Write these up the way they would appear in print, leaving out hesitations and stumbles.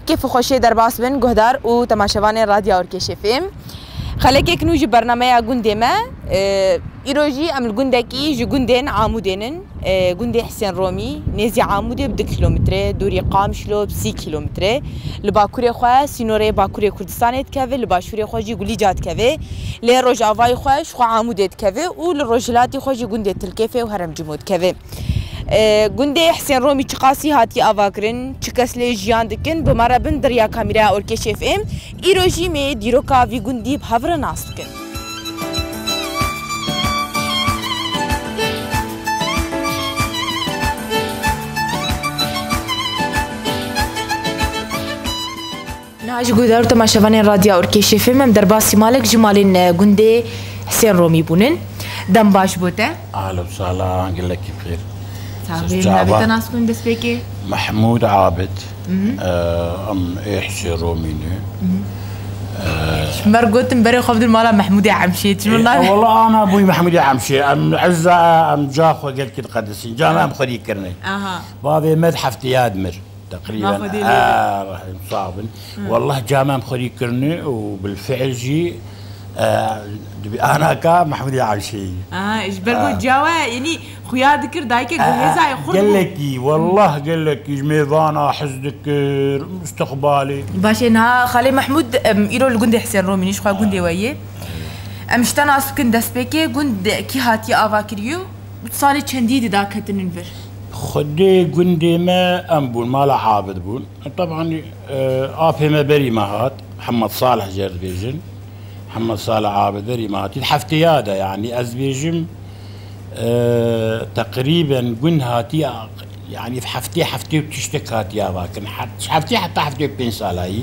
كيف خوشي درباس بن جهدار وتماشاوان راديو أوركيش FM خليك نوجي برنامج جندي ما إيروجي أم الجندكي جو جندين عامودين جندي حسين رومي نزي عامودي بدك كيلومتر دوري قام شلو بسي كيلومتر لباكوري خوا سينوري باكوري كردستان تكفي لباشوري خواجي قولي جات كفي لروج أفاي خواش خوا عامودي تكفي وللرجلاتي خواجي جندي تلكفي وهرم جمود كفي جندي حسين رومي تقاسي هاتي أفاكرن تكسل جيان دكن بمرابن دريا كاميرا أوركيش FM إيروجي مي ديروكا في جندي بحفر ناستكن ناج جودار تماشاوان راديو أوركيش FM من درباسي مالك جمالين جندي حسين رومي بونن دم باش بوته أهلا وسهلا نقول لك بخير صاحبي نبي تناسكون بس بيكي محمود عابد أم حسين رومي مرقوت مبري خفض المالا محمود عمشيت والله أنا أبوي محمود عمشي أم عزة أم جاخو قلت كده قدسين جانا أم خدي كرني بابي متحف تياد مر تقريبا صعب والله جامع مخري كرني وبالفعل جي انا كا محمود عايشي ايش برقو جوا يعني خويا ذكر دايك جهزها يخرج قال لك والله قال لك ميضانا حز ذكر مستقبالي باشينها خالي محمود يرو الجندي حسين رومي نيش خا جندي وياه امشتنا اسكن دسبيكي جند كي هاتي افاكريو صالي تشنديد داك هتننفر خدي جندي ما أنبون ما لا عابد بون طبعا آفي ما بري ماهات محمد صالح جرد بيجن محمد صالح عابد بري ماهات الحفتيادة يعني أزبيجم تقريبا جن هاتي يعني في حفتي وتشتك هاتي لكن حفتي بين سالاي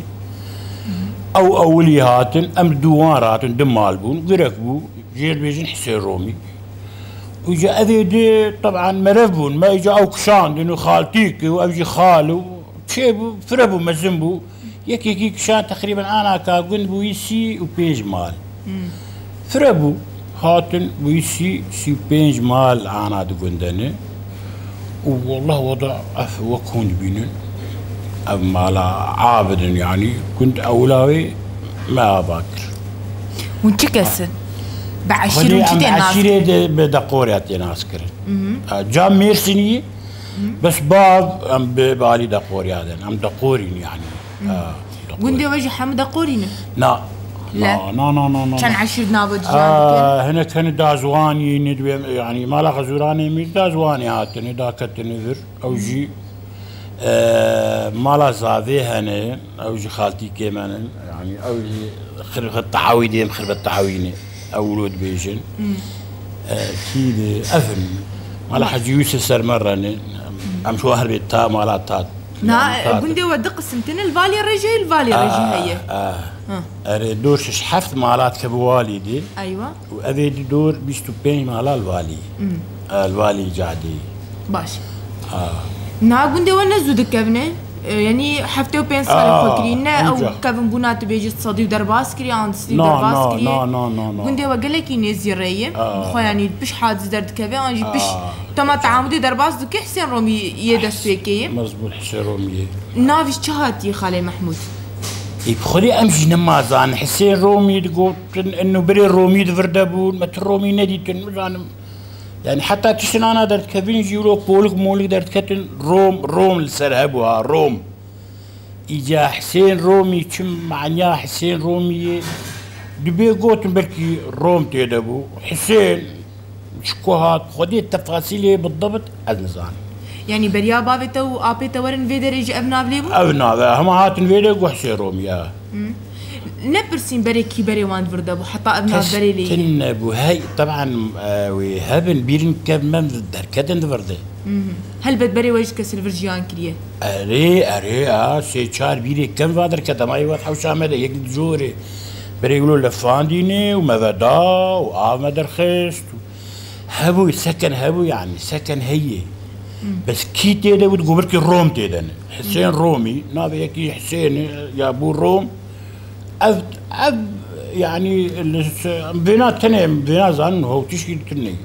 أو أولي هاتن أم دوان هاتن دمال بون غيركبو جرد بيجن حسين رومي وجا أذي طبعا مرفون ما يجا أو كشان لأنه خالتيك وأبجي خالو شيبو فربو مزنبو يكي كشان تقريبا أنا كاقن بويسي وبيج مال فربو هاتن بويسي سي بيج مال أنا دقندني والله وضع وكون بينن أما لا عابد يعني كنت أولاوي ما أباكر وانت كسن بعشرين كده ناس عشرين بدقوريات ناس كرن جام ميرسيني بس باب ام بالي دقوريات ام دقورين يعني وندي وجه حمد دقورين لا لا لا كان 10 نابج هنا كان دازواني ندوي يعني ما لا غزوراني مي دازواني هاتني داكتني ذر او جي ما لا زافي هنا او جي خالتي كمان يعني او جي خرب التعاويدين خرب التعاويني أولود بيجن كيد أفن مالا حاج يوسف سر مرة أم شو هربي تا مالا تات نا بندي ودق السنتين الفالي رجي هي أري دور شحفت مالات كبوالي دي أيوة وأذي دور بيشتو بين مالا الفالي الفالي جادي باش نا بندي ونزو دكبني يعني حفتي وبين صار فكرينا او كافن بونات بيجي تصدي درباس كري عند تصدي درباس كري لا قندي وقال لك ينزي الريه خو يعني بش حادث درد كافي انجي بش تما تعامدي درباس دك حسين رومي يدس فيكي مزبوط حسين رومي نافش شهاتي خالي محمود يبخلي امشي نمازان حسين رومي تقول انه بري رومي دفردبون مت رومي نديتن يعني حتى تشتن أنا درت كابين جيولو بولك مولك درت كتن روم لسرهبوها روم إجا حسين رومي كم معناه حسين رومي دبي قوتن بركي روم تيدبو حسين شكوهات خدي التفاصيل بالضبط النزان يعني بريا بابته وابيته ورن فيدر يجي ابنا بليبو ابنا هم هاتن فيدر وحسين رومي نبرسين بري كي بري وان فردبو حتى ابنا بري لي تنبو هاي طبعا وهبن بيرن كمان دركتن فرده هل بدبري وجه كسلفرجيان كريه اري سيچار بيري كم فادر كتماي وات حوشامه يك جوري بري يقولوا لفانديني ومذدا وآمد رخيص هبو سكن هبو يعني سكن هي بس كي تيدا وتقول روم تيدا حسين رومي نابي يكي حسين يا ابو روم أب يعني بينات تاني بينات زان هو تشكيل تاني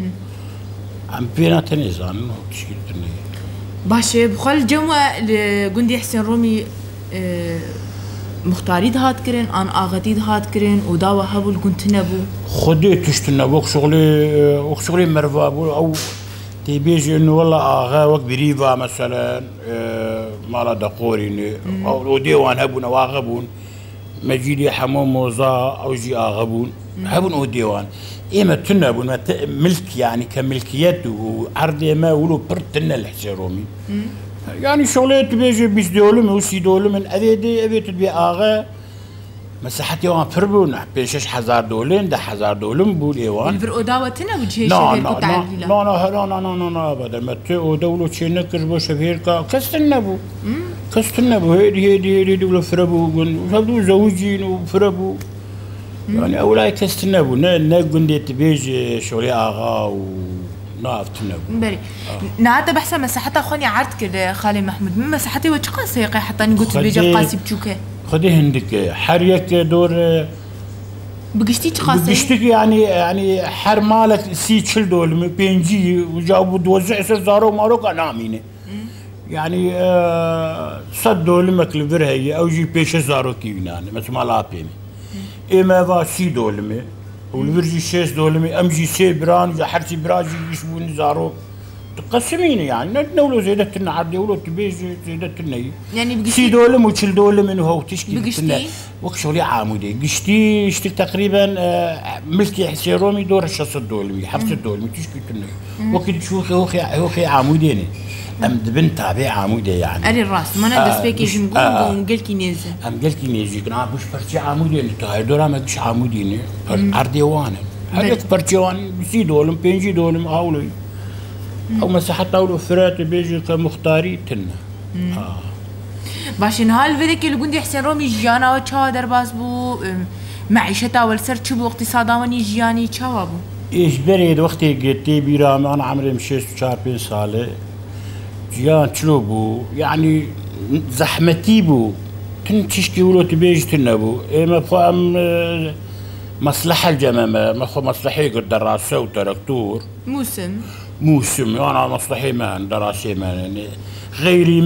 عم بينات تاني زان هو تشكيل تاني باشه بخل جوا لجندي حسين رومي مختاري هات كرن أن آغتي هات كرن وداوا هبو الجنت نبو خدي تشتنا وشغلي مرفابو أو تبيجي إنه والله آغا وقت بريفا مثلا مالا دقوريني أو ديوان هبون أو آغبون مجيدي حمام موزا أو جي آغبون هبون أو ديوان إما تنبون ملك يعني كملكيات وعرض ما ولو برتنا الحسيرومي يعني شغلات بيجي بيش دولم وسي دولم من أبي تبي آغا مساحتي وان فربون بيشش حزار دولين ده حزار دولم بول إيوان الفرقو داوتنا وجهي لا شبيركو تعليلا لا أبدا ما تأو دولو تشينكر بو شبيركا كستنبو كستنبو هيدي دولو فربو وشابدو زوجين وفربو يعني أولاي كستنبو نقول دي تبيجي شغلي آغا نافتنبو بري نعطي بحسن مساحتها خوني عرض كده خالي محمود من مساحتي وش قاسي حتى نقول تبيجي قاسي بتشوكه خدي هندك حريك دور بقشتي تقاسي بقشتي يعني حر مالك سي تشل دول بينجي وجابوا توزع زارو ماروك انا امينه يعني صد دول مكل هي او جي بيش زارو كينان مثل ما لا بيمي اما با سي دول والفرجي شيس دول امجي سي بران حرتي براجي يشبون زارو تقسمين يعني نتنولو زيدت النعردي ولو تبيجي زيدت الني يعني بقشتي سي دولم وتشل دولم انه هو تشكي بقشتي وكشولي عامودي قشتي اشتك تقريبا ملكي حسيرومي دور الشخص الدولمي حفص الدولمي تشكي تني وقت تشوفي هو عاموديني ام دبن تابع عامودي يعني اري الراس ما ندس فيك يجي نقول كي نيزه ام قال كي نيزي كنا بوش برتي عامودي انت هاي دورا ما كش عاموديني عردي وانا هذاك برتي وان سي دولم بينجي دولم هاولي او مساحه طاولو فرات بيجي كمختاري تنا باش نهال فيديك اللي قندي حسين رومي جيانا وتشاو درباس بو معيشتها والسر تشبو اقتصادا وني جياني تشاو بو ايش بريد وقتي قلتي بيرام انا عمري مشيت 4 ساله جيان تشلوبو يعني زحمتي بو تنتشكي ولو تبيج تنبو اما فهم مصلحه الجمامه ما مصلحي قد دراسه وتركتور موسم انا مصلحي ما دراسي ما يعني غيري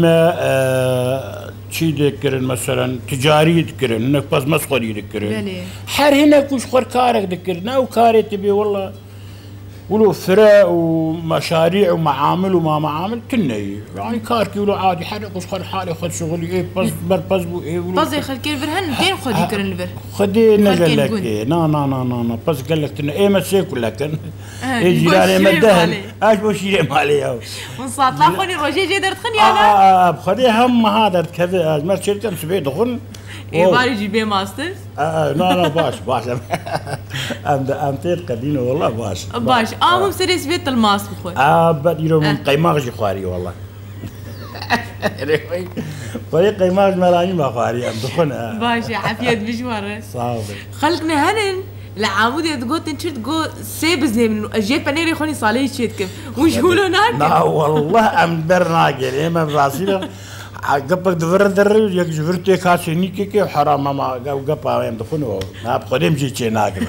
ما شي ذكرن مثلا تجاري ذكرن انك بس مسخري ذكرن حر هناك وش خر كارك ذكرنا وكاري تبي والله ولو فراء ومشاريع ومعامل وما معامل تني يعني كاركي ولو عادي حرق وش خر حالي خد شغلي ايه بس بو ايه بس خلكي الفرهن كين خدي كرن الفر خدي نقول لك ايه نا بس قال لك تني ايه ما تسيكل لكن ايه جيراني مدهن اش بوشي مالي او ونصات لا خوني روجي جي درت خني انا بخدي هم هذا كذا ما شركه سبي دخل ايه باري جي بي ماستر لا باش ام تير قدينه والله باش مو سيريس بيت الماس بخوي بديرو من قيماغ جي خواري والله فريق قيماغ ملاني ما خواري ام دخن باش عافيت بشوار صافي خلقنا هنن العمود تقول تنشرت جو سيب زي من جيب بنيري خوني صالي شيت كيف وش هولو ناك لا والله ام برناقل ما براسيله قبل در يك جبرتي كاسي نيكي حرام ما قبا يم دخنو ما بقدم جي ناقل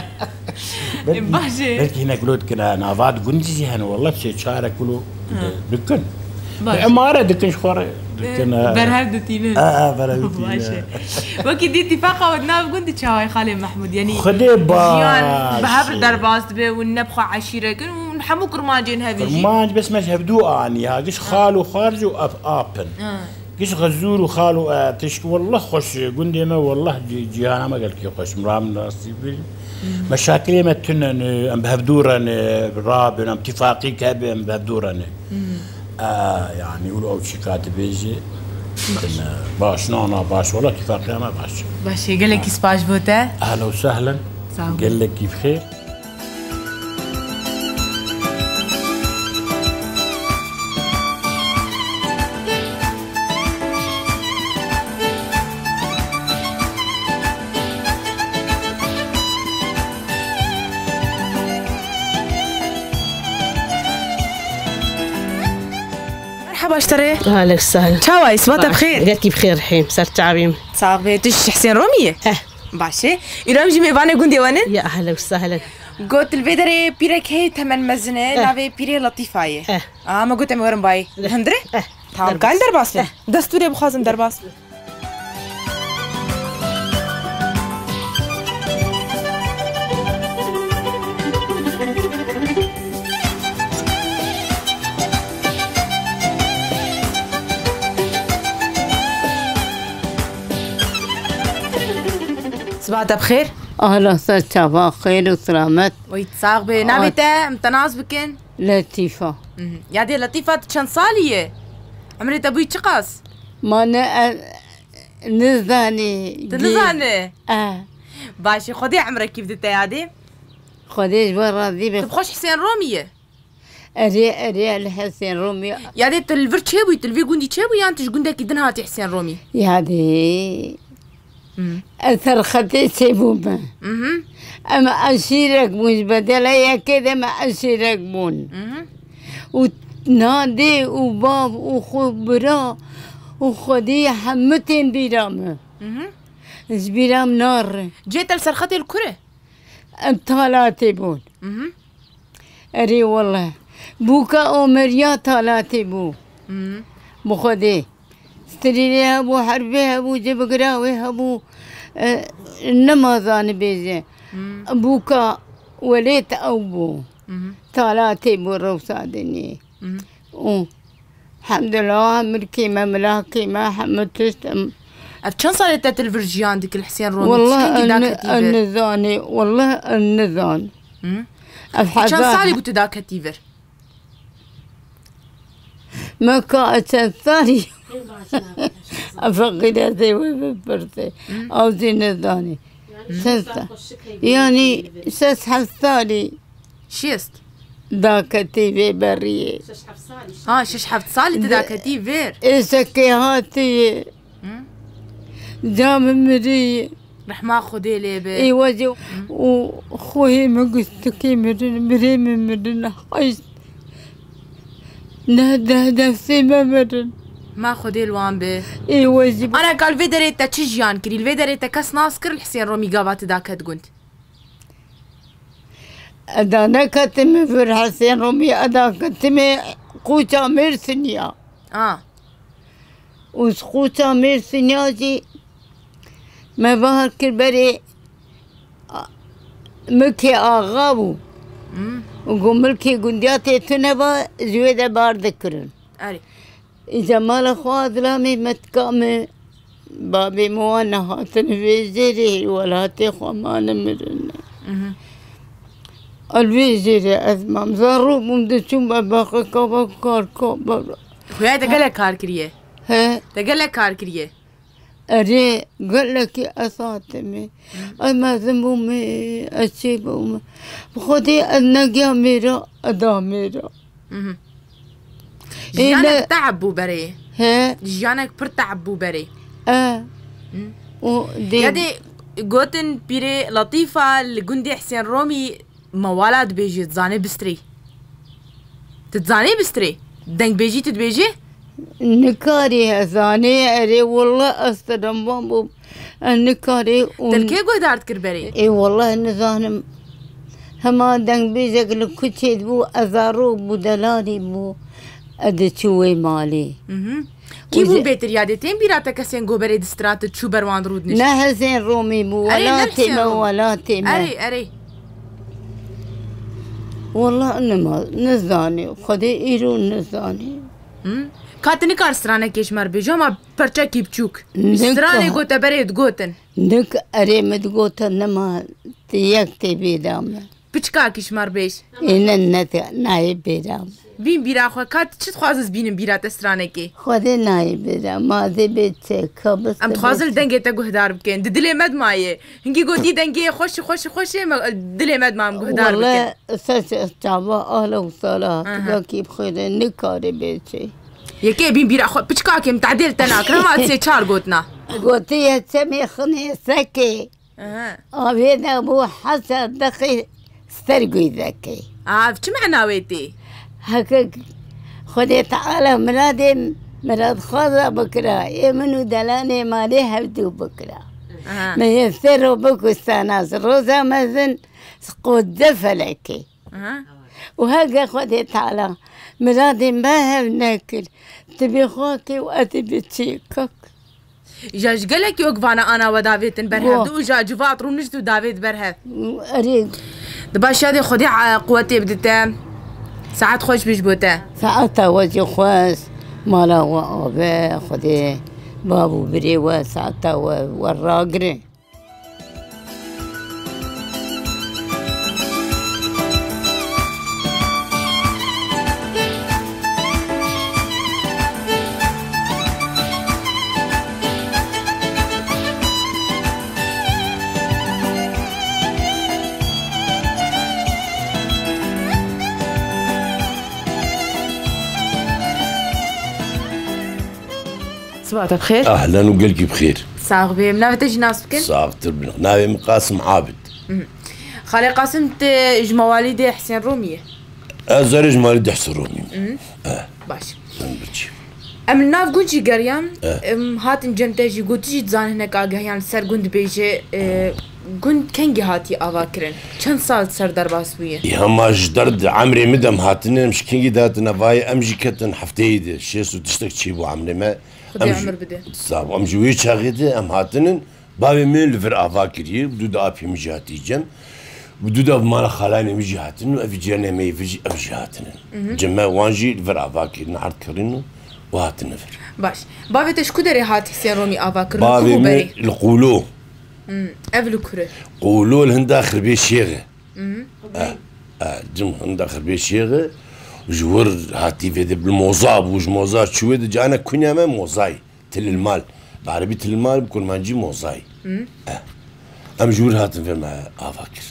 باشي بلكي هناك لود كنا نافاد قنجي هن والله بشي شارك كله دكن عمارة دكن شخورة دكن برهاب دتينه برهاب دتينه وكي دي اتفاقه ودنا قندي تشاوي خالي محمود يعني خدي بهاب درباس به والنبخه عشيره ونحمو كرماجين هذي كرماج بس مش هبدو اني قش خالو خارج وابن قش غزور وخالو تشكي والله خوش قندي ما والله جيانا ما قالك خوش مرام ناسي مشاكل ما تنن ام بهبدورن رابن ام اتفاقي كاب ام بهبدورن يعني يقولوا او شيكات بيجي باش نونا باش ولا اتفاقي ما باش قال لك سباش بوتا اهلا وسهلا قال لك كيف خير اشتري اهلا وسهلا تشاوي صباح بخير قالك بخير الحين صرت تعبين صافي تش حسين روميه باشي يرام جيمي باني قندي وانا يا اهلا وسهلا قلت الفيدري بيرك هي تمن مزنه لافي بيري لطيفايه ما قلت امورن باي هندري تمام كان درباس دستوري بخازم درباس صباحك بخير؟ أهلا وسهلا خير وسلامات. ويتصاغ بنابته متناس بكن؟ لطيفة. يا دي لطيفة كان صالية عمري أبوي تشقص؟ ما نزاني تنزاني؟ باشي خدي عمرك كيف بدت يا دي؟ خديش برا ذي تبخوش حسين رومية؟ أري الحسين رومي يا دي تلفر تشيبوي تلفي قندي تشيبوي يعني تش قندك يدن هاتي حسين رومي يا دي أثر خطي تشيبوما أما أشيرك مش بدلا كده ما أشيرك بون ونادي وباب وخبرة وخدي حمتين بيرامه إيش بيرام نار جيت لسرختي الكرة طالاتي بون أري والله بوكا أمريا طالاتي بو بخدي ستريني أبو حربي أبو جبقراوي أبو نمازان بيجي بوكا وليت أبو طالاتي بو روسادني الحمد لله مركي ما ملاكي ما حمتشت كان صارت التلفزيون ديك الحسين رومي والله النزاني والله النزان كان صاري قلت داك كتيفر ما كان صاري أفقد ذي وبرتي أو ذي نزاني يعني سس حفصالي شيست داك كتيفي بريه شش حفصالي تداك كتيفر إسكي هاتي جام مري رح ما خدي لي بي اي وجه وخوي ما قلتكي مري مرن حيث نهده نفسي ما مرن ما خدي الوان بي اي وجه انا قال في دريتا تشجيان كري الفي دريتا كاس ناسكر الحسين رومي قابات داك تقولت أدانا كتمي في الحسين رومي أدا كتمي قوتا مرسنيا وسقوتا مرسنيا جي ما بهر كربري ملكي آغابو وقو ملكي قندياتي تنبا زويدة بار ذكرن إذا مال أخوات لامي متكامي بابي موانا هاتن في ولا هاتي خوامان مرن الفيزيري أزمام زارو بمدشون بباقي كابا كار كابا خويا تقلق كار كريه تقلق كار كريه أري قال لك أساتمي أما ذنبومي أشيبومي بخدي النجا ميرا أدا ميرا جيانك تعبو بري جيانك پر تعبو بري يدي قوتن بيري لطيفة لقندي حسين رومي موالاد بيجي تزاني بستري تتزاني بستري دنك بيجي تتبيجي نكاري هزاني أري والله أسترم بامبو النكاري تلكي قدارت كربري اي والله نزانم هما دنگ بيجك لكوچيد بو أزارو بو دلالي بو أدشوي مالي كي بو بيتر يادتين بيراتا كسين قوبري دسترات تشو بروان رود نشت نحسين رومي بو ولاتي ما ولاتي ما أري والله انما نزاني خدي ايرو نزاني كاتني كار سترانه كيشمر بيجو ما برچا كيبچوك سترانه گوتا بريد گوتن دك اري مد گوتن نما تيكتي بيدام بچكا كيشمر بيش ان النت ناي بيدام بين بيرا خو كات چت خوازز بينم بيرات سترانه كي خدي ناي بيدام ما دي بيت كبس ام خوازل دنگه تا گهدار بكن ددلي مد مايه هنگي گودي دنگه خوش دلي مد مام گهدار بكن والله اساس تعبا اهلا وسهلا كيف خير نكاري بيتي يكي بين بيرا خو بچكا كم تعديل تناك ما تسي چار گوتنا قوتي تسمي خني سكي أبينا أبو حسن دقي استرقي ذكي شو معنى ويتي؟ هكا خدي تعالى مراد خاضة بكرة يمنو دلاني مالي هبدو بكرة ما يسروا بكو استاناس روزا مزن سقود دفلكي وهكا خدي تعالى مرادي ما هب ناكل تبي خواكي وأتبي تشيكك جاش قالك يوقفانا انا ودافيد برهف دو جا جفاط رونجتو دافيد برهف اريد دبا شادي خدي قوتي بدتا ساعات خوش بيش بوتا ساعتها وجه خواس مالا وابا خدي بابو بريوا ساعتها وراقري صباحك بخير. اهلا وقلبي بخير. صاغ بي منافع تجي ناس بكن؟ صاغ تربنا ناوي من قاسم عابد. خالي قاسم تج مواليد حسين رومية. زرج مواليد حسين رومي. باش. ام الناف قنشي قريام هاتن جنتاجي قلت تجي تزان هناك يعني سر قند بيجي قند كنجي هاتي افاكرن كم سال سر درباس بيه يا ما جدرد عمري مدام هاتن مش كنجي داتنا فاي امجي كتن حفتيد شيسو تشتك تشيبو عمري ما خدي عمر بده صاب امجي ويش هاغيدي ام هاتن بابي من لفر افاكري بدو ابي مجي هاتي جن بدو مال خلاني مجي هاتن افي جانا ما يفجي افجي هاتن جما وانجي لفر افاكري نعرض كرينو وهات النفر باش بابي تش كدري هات حسين رومي افاكر بابي من القولو افلو كره قولو لهند اخر بي شيغه جم هند اخر بي شيغه جور هاتي في بالموزاب وج موزا شويه جانا كنيا ما موزاي تل المال بعربي تل المال بكون ما نجي موزاي ام جور هات في ما افاكر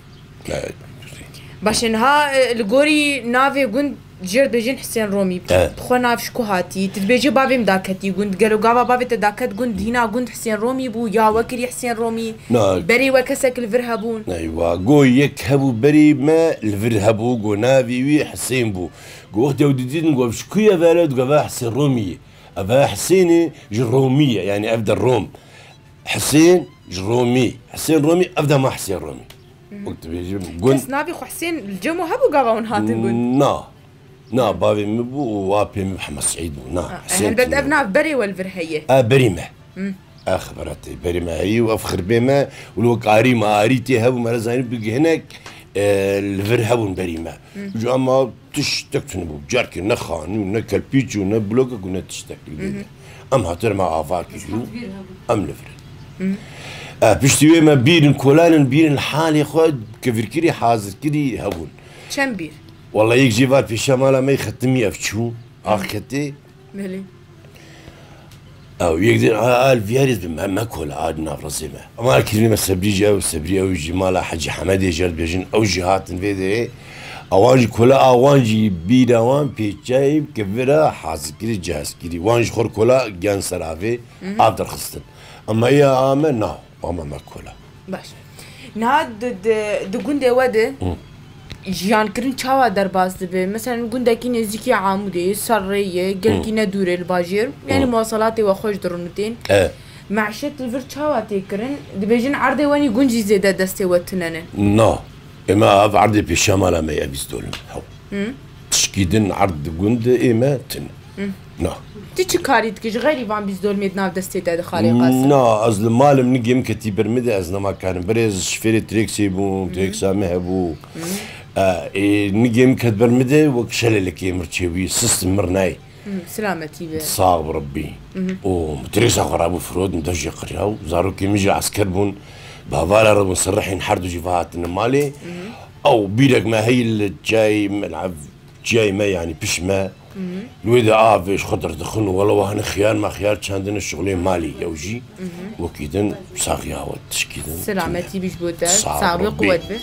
باش انها الغوري نافي قند جير بيجين حسين رومي بخو ناف شكو هاتي تتبيجي بابي مداكتي قند قالوا قابا بابي تداكت قند هنا قند حسين رومي بو يا وكري حسين رومي بري وكسك الفرهبون ايوا قو يكهبو بري ما الفرهبو قو نافي وي حسين بو قو اختي وديدين قو شكو يا بلد قابا حسين رومي ابا حسيني جرومية يعني افضل روم حسين جرومي حسين رومي افضل ما حسين رومي وقت بيجي قند بس نافي خو حسين الجمو هبو قابا ونهاتن قند نا بابي مبو وابي محمد سعيد نا حسين بد ابناء بري والفرهيه بريمه اخبرتي بريمه هي وافخر بما ولو قاري ما اريتي هبو مرزاني بقي هناك الفرهبون بريمه جو اما تشتكتن بو جاركي نخاني ونكل بيتشو ونبلوك كنا تشتكي ام هاتر ما افاكي ام لفر بيشتوي ما بيرن كولان بيرن حالي خود كفركري حاضر كدي هبون كم بير والله يك جيفار في الشمال ما يختمي افشو اخكتي ملي او يقدر الفياريز ما كل عادنا في رسمه ما كلمه سبريجي او سبري او جمال حجي حمادي جرد بيجن او جهات فيدي اوانجي كلا اوانجي بيدوان بيجايب كفرا حاز كري جهاز كري وانج خور كلا جان سرافي افضل خصتن اما هي امنا اما ما كلا باش نهاد دقوندي وده جيان كرن چاوا درباز دبه مثلا گوندکی نزدیکی عمودی سریه گلکی ندوره الباجر يعني مواصلات وخوش درونتين معشت الفر چاوا تكرن دبيجن عرض واني گونجي زياده دسته وتنن نو اما اف عرض بيشمال ما يبيز دولم هو تشكيدن عرض گوند اما تن نو تيجي كاريت كيج غيري فان بيز دول ميد ناف دسته ده خالي قاسم نو ازل مالم نجيم كتي برمده ازنا ما كان بريز شفير تريكسي بو تريكسا مهبو نجيم كتبر مدى وكشل لك مرتشوي سيستم مرناي سلامتي به صاغ ربي ومتريسا غرابو فرود ندجي قرياو زارو كي ميجي عسكر بون بافالا ربو مسرحين حردو جيفاهات النمالي او بيدك ما هي الجاي ملعب جاي ما يعني بشما الويدا فيش خضر دخلوا والله وهنا خيار ما خيار عندنا الشغلين مالي يوجي وكيدن صاغيا وتشكيدن سلامتي بيش بوتا صاغ قوت به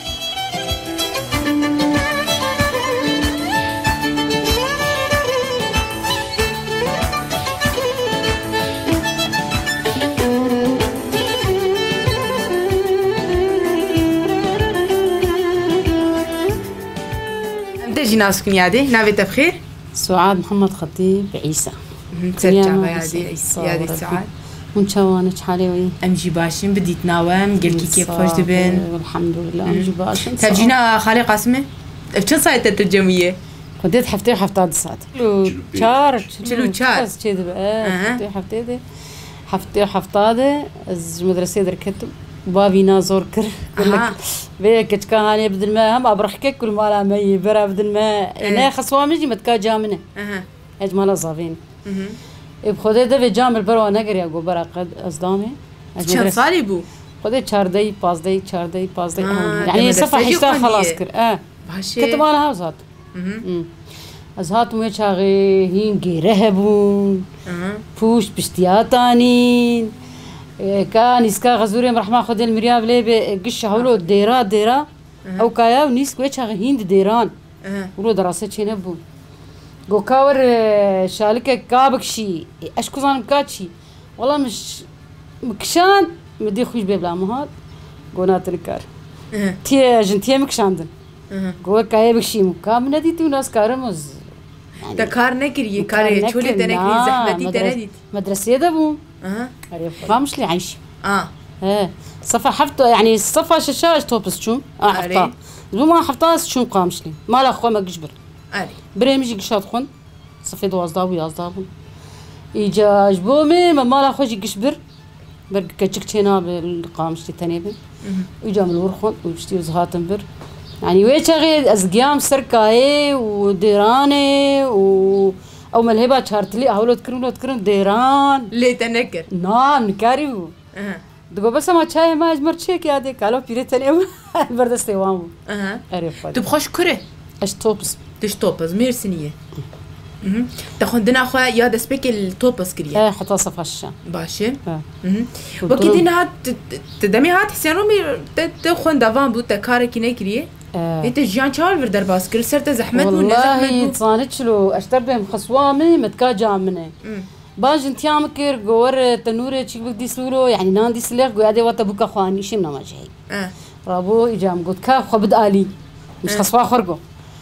تجي ناس كنيادي نافي بخير سعاد محمد خطيب عيسى ترجع يا سعاد ونشوانك حالي امجي باشين بديت ناوم قلكي كيف خوش دبن والحمد لله امجي باشين تجينا خالي قاسمه بشن سايت الجمعيه خديت حفتي وحفتات ساعات شار شلو شار كذا حفتي وحفتات المدرسه دركت بابي نازور كر بيك كان هاني بدل ما هم ابرخك كل ما مي برا بدل ما انا خصوامجي متكا جامنه اجمل صافين بخدي ده جامل برا نقر يا جو برا قد اصدامي كم صار بو خدي 4 دقايق 5 دقايق يعني صفحه حشتا خلاص كر كتب انا هاوزات ازهات مو شاغي هين رهبون فوش بشتياتانين كان يسكا غزوري مرحمة خدي المرياب ليه بقش هولو ديرا أو كايا ونيس كويتش هند ديران ولو دراسة شيء نبون جو كاور شالكة كابك شي اشكو زان كاتشي والله مش مكشان مدي خوش بيبلا مهات قونات الكار تي جنتي مكشاندن قول كاي بكشي مكام نديتي وناس كارمز تا کار نکریه کاری چولی تنکری زحمتی تندید مدرسة دبو فهمش لي عايش صفا حفظ يعني الصفا شاش توبس شوم حفظها زو ما حفظها شوم قامش لي ما لا خو ما قجبر بريمجي قشات خون صفي دواز داوي ازدابون ايجا جبومي ما لا خوجي قشبر برك كتشكتينا بالقامش لي تنيبن ويجا من ورخون ويشتي وزهاتن بر يعني ويشغي ازقيام سركاي وديراني او ملهبه شارتلي اولو تكرم ديران ليه تنكر نعم نكاريو دقو بس ما تشاي ما اجمر تشيك يا دي قالوا بيريتني بردستي وامو عرف تبخش كره اش توبس تش توبس ميرسنيه تاخذنا اخويا يا دسبيك التوبس كريا حتى صفا الشام باشي وكيدين هات تدمي هات حسين رومي تخون دافان بو تكار كي نكري انت جيان شال بردر باسكر صرت زحمت والله تصانت له اشتر بهم خصوامي متكاجا منه باج انت يامكر غور تنوره تشيك بدي سولو يعني ناندي سليخ قاعده وات ابوك اخواني شي ما جاي رابو اجام قلت كا خبد الي مش خصوا خرقو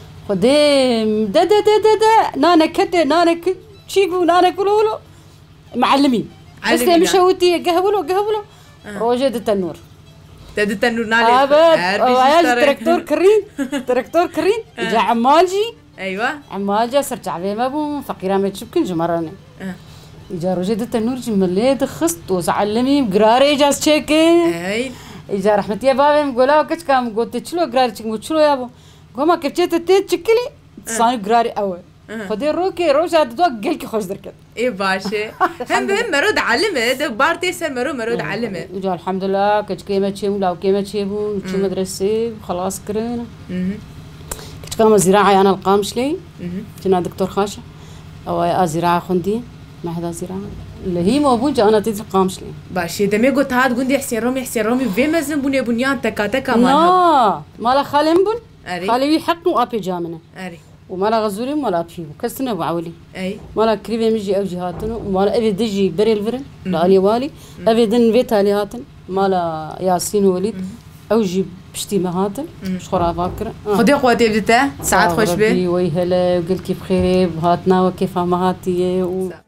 خدي دا نانا كده نانا تشيكو نانا كلولو معلمين بس مشوتي قهولو روجد التنور تد التنور نالي تراكتور كرين جا عمالجي ايوه عمالجا صرت عبي ما بو فقيره ما تشبكن جمراني اجا روجد التنور جملي دخست وزعلمي بقراري جاز تشيكي اي اجا رحمتي يا بابي مقولا وكش كام قلت شلو قراري تشلو يا ابو قوما كبتيت تشكلي صاني قراري اول خدي روكي روجا دو قلكي خوش دركت اي باشا هم مرود علمه ده بارتي سر مرود علمه وجا الحمد لله كش كيما تشيمو لا كيما تشيبو تشي مدرسه خلاص كرينا كش كام زراعه انا القامش لي كنا دكتور خاشع او زراعه خندي ما حدا زراعه اللي هي موجود انا تيجي قامش لي باشا دمي قلت هاد قندي حسين رومي في مزن بني بنيان تكا مالها مالا خالي مبن خالي يحق وابي جامنا اري ومالا غزوري ومالا بيو كسنا وعولي اي مالا كريبه مجي او جهاتنا ومالا ابي دجي بري الفرن لالي والي ابي دن بيت هاتن مالا ياسين وليد او جي بشتي مهاتن شخرا باكر خدي قوتي بدتا ساعات خوش بي وي هلا وقلت بخير بهاتنا وكيف مهاتي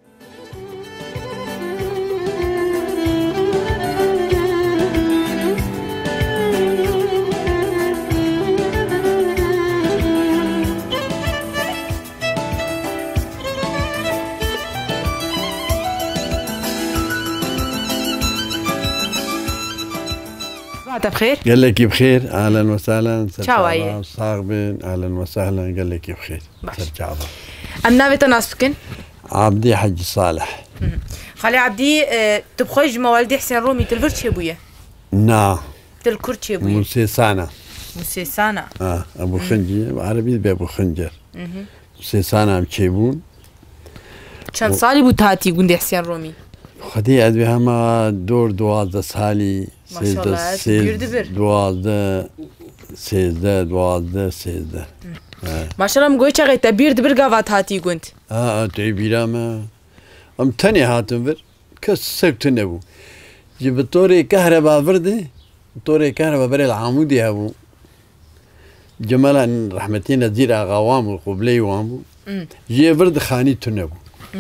بخير قال لك بخير اهلا وسهلا شاوي صاغبين اهلا وسهلا قال لك بخير ترجع امنا بتناسكن عبدي حج صالح خالي عبدي تبخج موالدي حسين رومي تلفرت ابويا نعم تلكرت ابويا موسيسانا ابو خنجر عربي بابو خنجر موسيسانا ام تشيبون كان صالي بوتاتي قندي حسين رومي خدي ادوي هما دور 12 سالي ما شاء الله سيدة 12 ما شاء الله مقوي شغي تبير دبر قافات هاتي قنت تبيرا ما ام تاني هاتن بر كسكت نبو جيب طوري كهرباء فردي طوري كهرباء بري العمودي هبو جمالا رحمتين نزير غوام القبلي وامو جي فرد خاني تنبو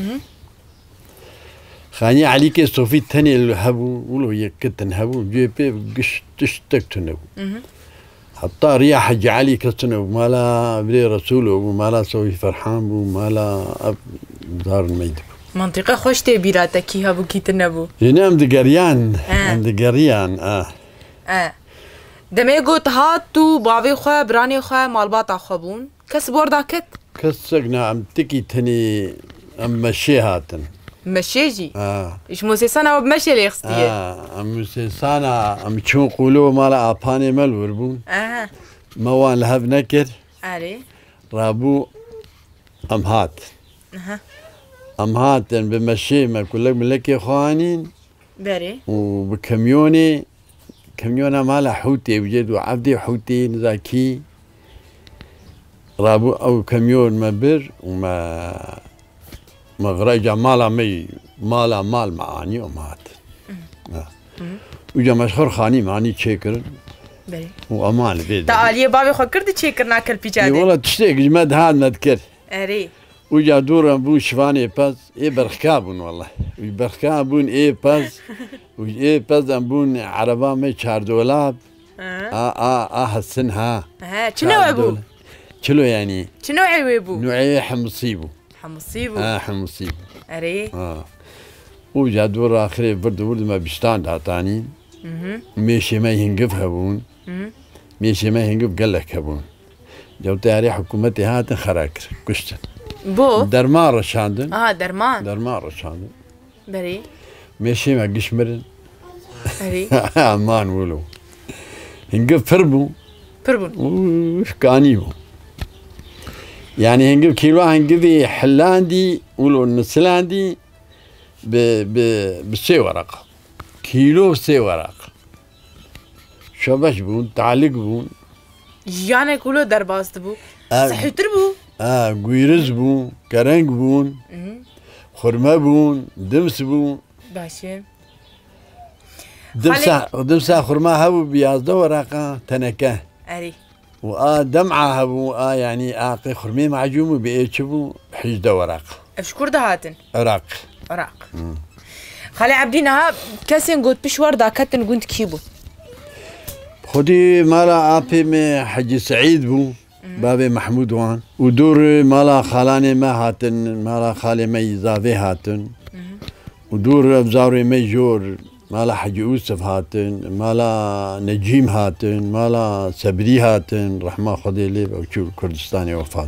خاني عليك صوفي تاني الهبو ولو يكتن هبو جيبي قش تشتك تنبو حتى رياح جعلي كتنبو مالا بري رسوله ومالا صوفي فرحان ومالا دار الميدب منطقة خوش تبيراتك كي هبو كي تنبو هنا ام دقريان ام دقريان دمي قوت هاتو بابي خواه براني خواه مالباطا خوابون كس بوردا كت كسقنا ام تكي تاني ام مشي هاتن مشيجي ايش موسيسانا وبمشي اللي يخستيه موسيسانا ام تشون قولوا مالا اباني مال وربون موان لهب نكر رابو ام هات ام هات بمشي ما كلك ملكي خوانين بري وبكميوني كميونة مالا حوتي بجد وعبدي حوتي نزاكي رابو او كميون ما بر وما غريجا مالا مال معاني ومات وجا مشهور خاني معاني تشيكر وامان بيد تعالي بابي خو كرد تشيكر ناكل بيجادي والله تشتيك جماد هاد نذكر اري وجا دور بو شفاني باز برخكابون والله برخكابون باز باز بون عربا ما 4 دولاب هالسنها شنو ابو شنو يعني شنو عيبو نوعي حمصيبو حمصيبو اري وجا دور اخري برد ما بيشتان داتاني ماشي ما ينقف هبون ماشي ما ينقف قال لك هبون جو تاريخ حكومتي هات خراكر كشتن بو درمان رشاندن درمان رشاندن بري ماشي ما قشمرن بري امان ولو هنقف فربون وش كانيو يعني هنقف كيلو هنقف حلاندي ولو النسلاندي بسي ورقه كيلو سي ورق شبش بون تعلق بون يعني كله درباست بو صحيتر بو قويرز بون كرنج بون خرمه بون دمس بون باشي دمسا خرمه هبو بيازده ورقه تنكه اري دمعه هبو يعني اقي خرمي معجوم بيتشبو حجده ورقه اشكر دهاتن عراق خالي عبدينها كاسين قلت بشوار دا كاتن قلت كيبو خدي مالا ابي حجي سعيد بو بابي محمود وان ودور مالا خالاني ما هاتن مالا خالي ما يزافي هاتن ودور بزاري ما جور مالا حجي يوسف هاتن مالا نجيم هاتن مالا سبري هاتن رحمه خدي لي وشو كردستاني وفاد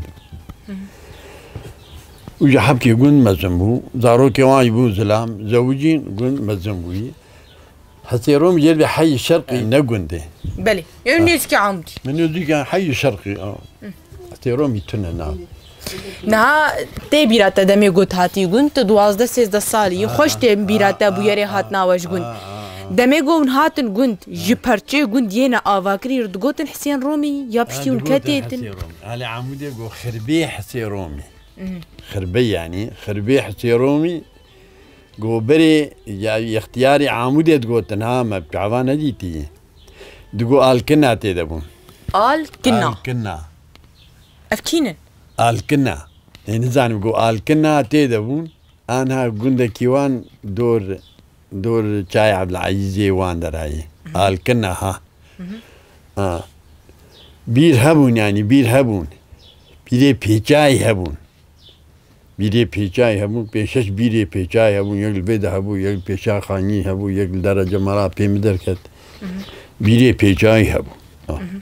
وجا حبكي يقول مزنبو زاروكي واي بو زلام زوجين يقول مزنبوي حسيروم يلبي حي الشرقي نقوندي بلي يعني نسكي عمدي من يديك حي الشرقي حسيروم يتنا نعم نها تي بيراتا دمي قلت هاتي قلت 12 13 سالي خوش تي بيراتا بو يري هاتنا واش قلت دمي قون هاتن قلت جبرتشي قلت ينا آواكري رد قلت حسين رومي يابشتيون كاتيتن على عمودي قو خربي حسيرومي خربي يعني خربي حسيرومي قو بري اختياري عمودي تقو تنها ما بتعوانا ديتي دقو الكنا تيدبون الكنا افتينن الكنا يعني زاني بقو الكنا تيدبون انا قندا كيوان دور شاي عبد العزيز وان دراي الكنا ها بير هبون يعني بير هبون بيري بيجاي هبون بيري بيجاي هبون بيشش بيري بيجاي هبون يقل بيد هبون يقل بيشا خاني هبون يقل درجة مرا بيمدركت بيري بيجاي هبون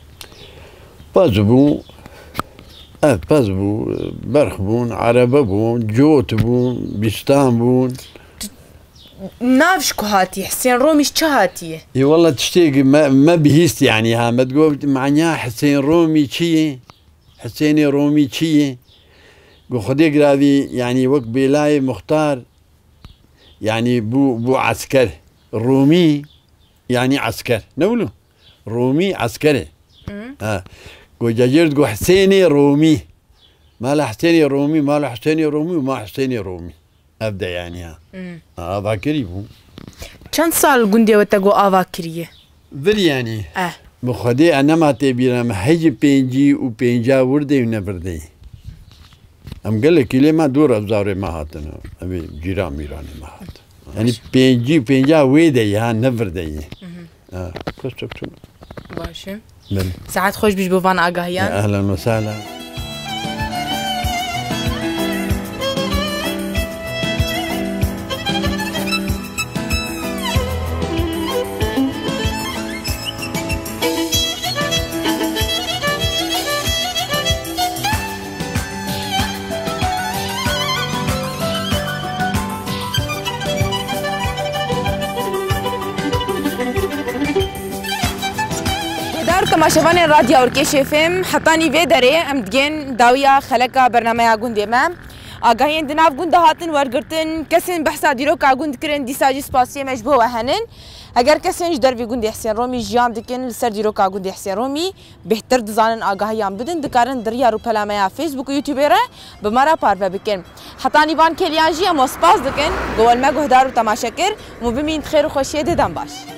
بازبون بازبون برخبون عربة بون جوت بون بيستان بون نافشكو هاتي حسين روميش هاتي اي والله تشتيق ما بهيست يعني ها ما تقول معناها حسين رومي شي حسيني رومي شي قو خديك راضي يعني وقت بلاي مختار يعني بو عسكر رومي يعني عسكر نقوله رومي عسكري قو جاجير قو حسيني رومي ما لا حسيني رومي ما لا حسيني رومي وما حسيني رومي ابدا يعني ها افاكري بو كم سال قندي وتقو افاكريه بري يعني بخدي انا ما تبينا ما هيجي بينجي وبينجا وردي ونبردي ام قال لك ليه ما دور ابزاري ما هاتنا ابي جيران ميراني ما هات يعني بينجا ويدي ها نبردي كستكتون باشي ساعات خوش بيش بوفان اقاهيان اهلا وسهلا تماشاوان راديو اوركيش اف ام حطاني في دري ام دجين داويه خلقه برنامج قندي ما آگاهین دناف گوند هاتن ورگرتن کسین بحثا دیروکا گوند کرن دیساجی سپاسی مجبور وهنن اگر کسینج دروی گوند حسین رومی جام دکن لسر دیروکا گوند حسین رومی بهتر دزانن آگاهیان بدن دکارن دریا رو پلامه فیسبوک و یوتیوب را بمارا پارو بکن حتی نیوان کلیانجی هم سپاس دکن گوال ما گهدار و تماشا کر مبیمین خیر و خوشی ددم باش